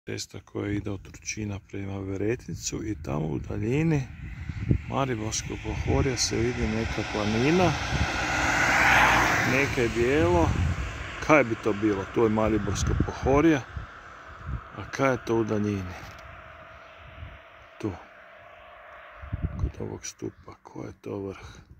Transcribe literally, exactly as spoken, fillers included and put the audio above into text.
Cesta koja ide od Tručina prema Veretnicu i tamo u daljini Mariborsko pohorje se vidi neka planina, neke bijelo. Kaj bi to bilo? To je Mariborsko pohorje. A kaj je to u daljini? Tu. Kod ovog stupa. Ko je to vrh?